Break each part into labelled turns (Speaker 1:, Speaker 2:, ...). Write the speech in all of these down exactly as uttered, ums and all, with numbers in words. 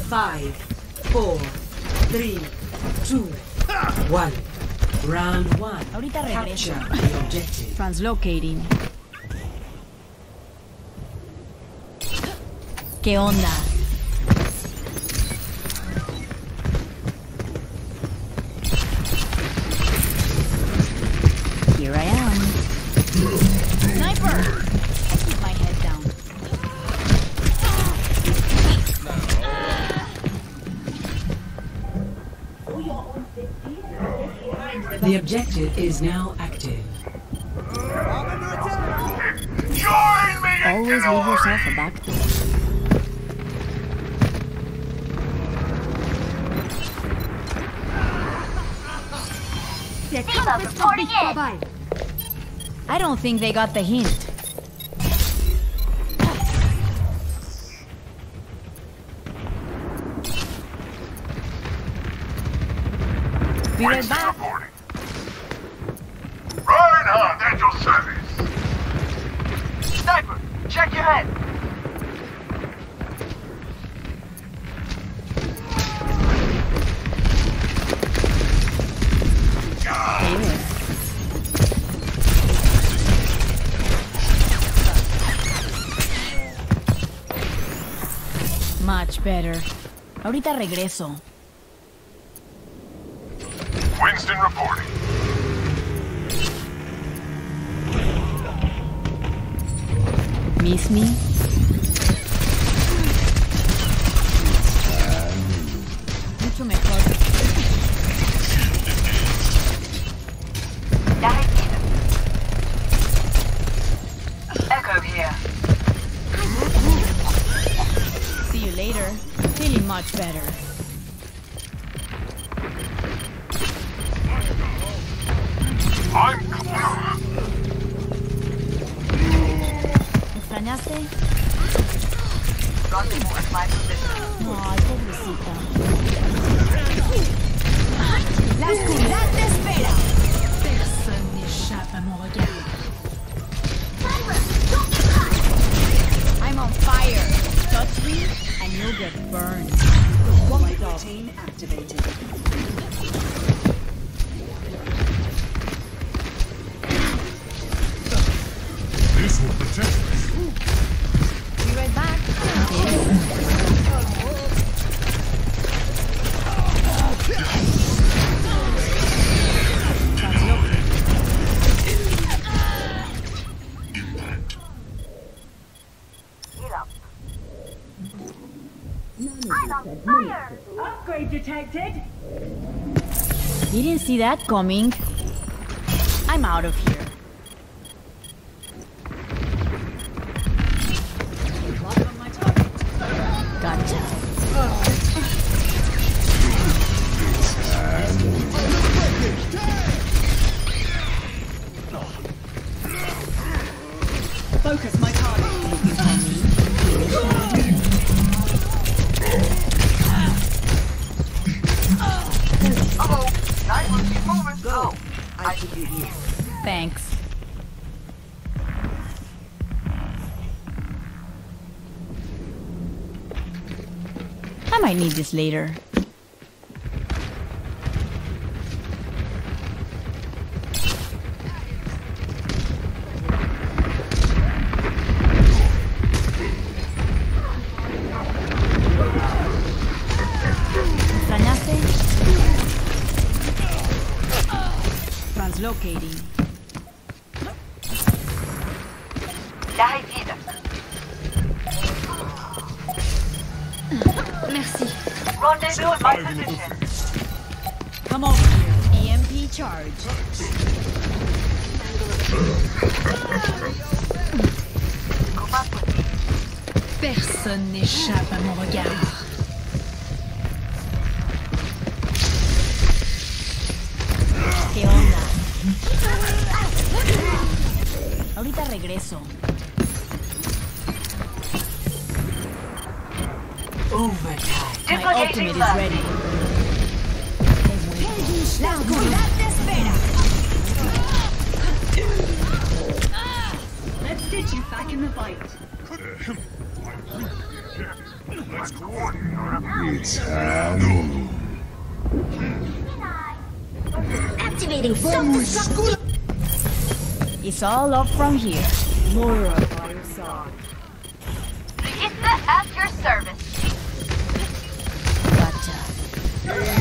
Speaker 1: Five, four, three, two, one. Round one.
Speaker 2: Ahorita regreso.
Speaker 1: Capture the objective.
Speaker 2: Translocating. ¿Qué onda? Here I am. Sniper! I keep my head down.
Speaker 1: The objective is now active.
Speaker 3: Join me!
Speaker 2: Always leave yourself a back door. I don't think they got the hint. Be right back.
Speaker 3: Reinhardt at your service. Sniper, check your head.
Speaker 2: Much better. Ahorita regreso.
Speaker 3: Winston reporting.
Speaker 2: Miss me? Mucho mejor.
Speaker 4: Echo here.
Speaker 2: See you later. Feeling much better.
Speaker 3: I'm
Speaker 2: ¿Extrañaste?
Speaker 4: Rendezvous at my position.
Speaker 2: Ay, pobrecita. La oscuridad te espera. Personne n'échappe à mon regard. I'm on fire. Touch me and you'll get burned.
Speaker 1: White routine activated.
Speaker 3: This will protect us.
Speaker 2: Be right back.
Speaker 4: Heal up. I'm on fire!
Speaker 1: Upgrade detected.
Speaker 2: Didn't see that coming. I'm out of here. Gotcha.
Speaker 1: Focus my target.
Speaker 4: Uh-oh! Sniper, keep moving!
Speaker 1: Go. I should be here.
Speaker 2: Thanks. I might need this later. ¿Extrañaste? Translocating.
Speaker 4: J'arrive vite.
Speaker 2: Merci.
Speaker 4: Rendezvous at my position.
Speaker 2: Come over here. E M P charge. Personne n'échappe à mon regard. ¿Qué onda? Ahorita regreso.
Speaker 1: Overtime.
Speaker 2: My ultimate is ready. La oscuridad te espera.
Speaker 1: Let's get you back in the fight.
Speaker 3: Let's coordinate.
Speaker 5: It's Halloween.
Speaker 6: Activating self-destruct.
Speaker 2: It's all up from here.
Speaker 1: Moira by your side.
Speaker 4: Lisa at your service.
Speaker 2: Gotcha.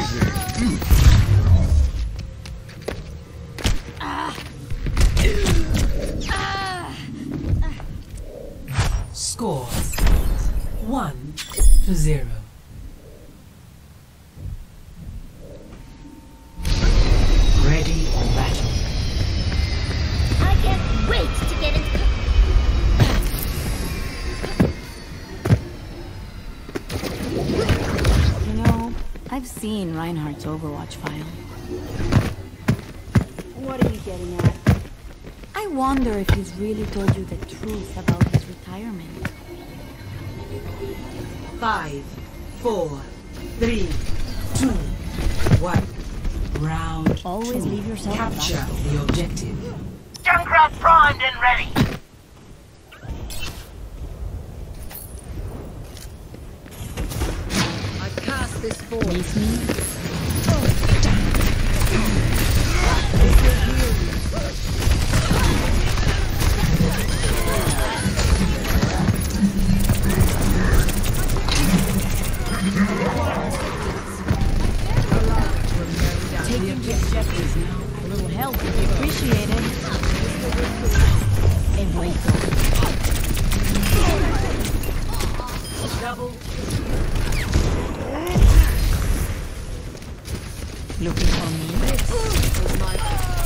Speaker 1: Score one to zero. Ready for battle.
Speaker 6: I can't wait to get into.
Speaker 2: You know, I've seen Reinhardt's Overwatch file.
Speaker 6: What are you getting at?
Speaker 2: I wonder if he's really told you the truth about his retirement.
Speaker 1: Five, four, three, two, one. Round.
Speaker 2: Always
Speaker 1: two.
Speaker 2: leave yourself
Speaker 1: Capture
Speaker 2: alone.
Speaker 1: the objective.
Speaker 4: Junkrat primed and ready.
Speaker 1: I cast this forward.
Speaker 2: Miss me? Taking the objectives now. A little help would be appreciated. And wait
Speaker 1: Double.
Speaker 2: Looking for me?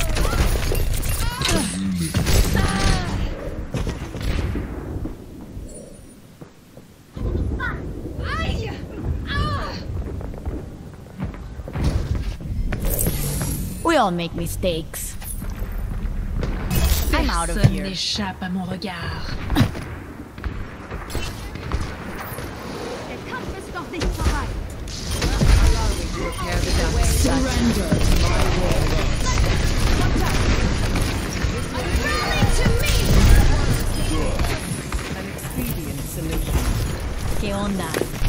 Speaker 2: We all make mistakes. I'm out of
Speaker 7: Personne
Speaker 2: here.
Speaker 7: n'échappe à mon regard.
Speaker 2: Surrender to my will.
Speaker 1: An expedient solution.
Speaker 2: ¿Qué onda?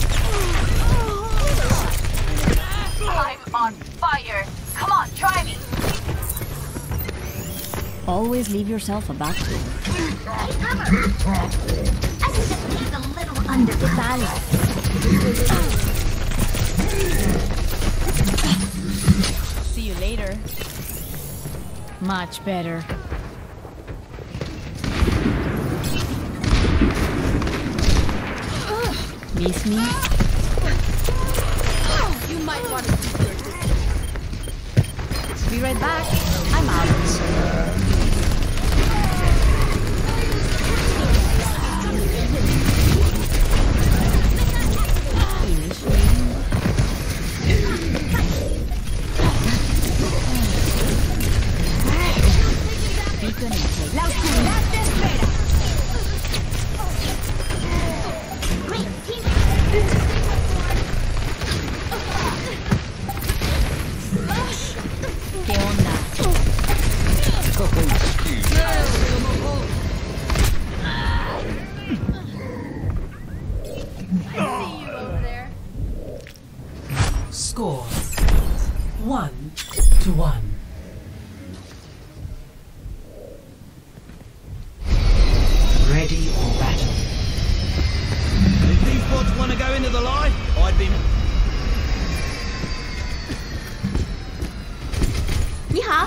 Speaker 4: I'm on fire. Come on, try me.
Speaker 2: Always leave yourself a back door.
Speaker 6: I can just leave a little under.
Speaker 2: ¿Qué tal? See you later. Much better. Miss me?
Speaker 7: You might want to
Speaker 2: Be right back. I'm out. Beacon in place.
Speaker 6: La oscuridad te espera. Great team.
Speaker 2: ¿Qué onda?
Speaker 1: Score one to one. Ready for battle.
Speaker 8: If these bots want to go into the light, I'd be...
Speaker 6: 你好。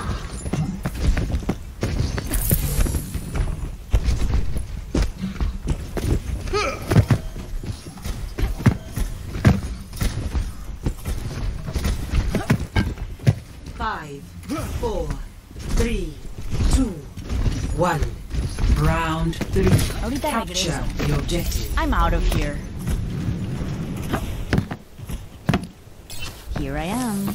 Speaker 1: Five, four, three, two, one. Round three.
Speaker 2: Ahorita
Speaker 1: Capture
Speaker 2: regreso.
Speaker 1: the objective.
Speaker 2: I'm out of here. Here I am.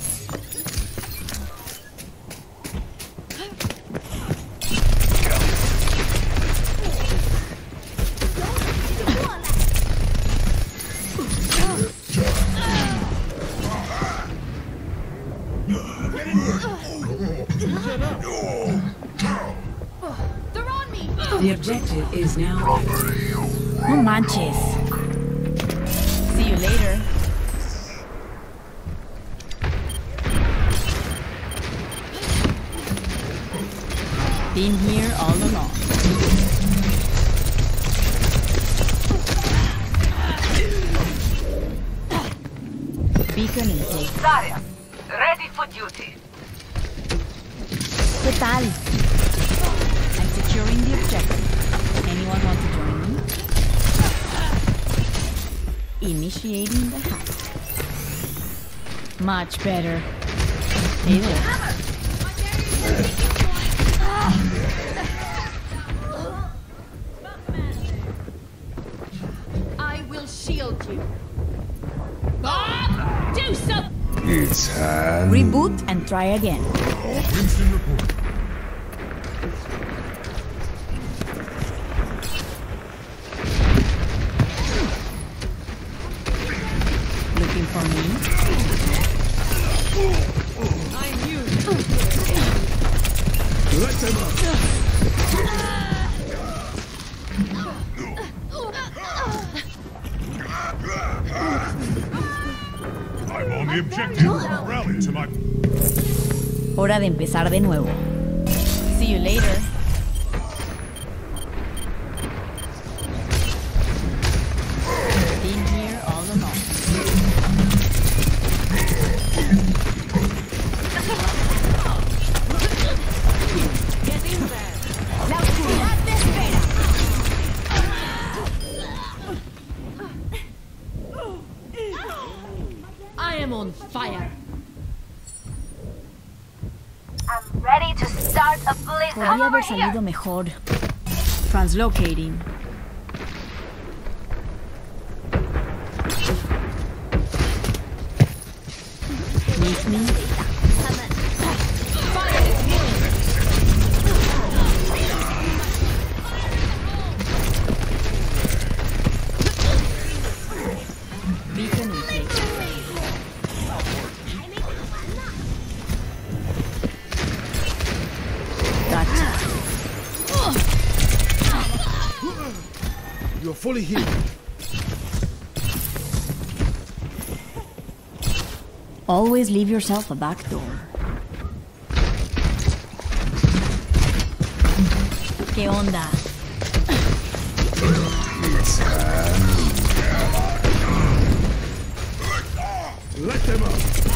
Speaker 1: The objective is now.
Speaker 2: No manches. you later. Been here all along. Beacon in place.
Speaker 4: Zarya, ready for duty.
Speaker 2: ¿Qué tal? I'm securing the objective. Anyone want to join me? Initiating the hack. Much better. Hey there.
Speaker 7: I will shield you. Bob, do something.
Speaker 3: It's hand.
Speaker 2: Reboot and try again.
Speaker 3: Winston report.
Speaker 2: Looking for me?
Speaker 7: I'm you.
Speaker 3: Let them up. I'm on the objective. Rally to my.
Speaker 2: Hora de empezar de nuevo. See you later. Been here all along.
Speaker 7: Get in there.
Speaker 2: La oscuridad te espera.
Speaker 7: I am on fire.
Speaker 4: I'm ready to start a blizzard.
Speaker 2: Podría
Speaker 4: Come over
Speaker 2: haber
Speaker 4: here.
Speaker 2: salido mejor. Translocating. Meet me. Beacon in place. Gotcha.
Speaker 3: You're fully healed.
Speaker 2: Always leave yourself a back door. ¿Qué onda?
Speaker 3: It's hand. Let them up.